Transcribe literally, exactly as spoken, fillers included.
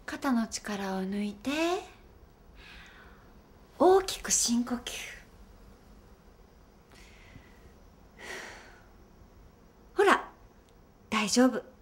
肩の力を抜いて大きく深呼吸。ほら大丈夫。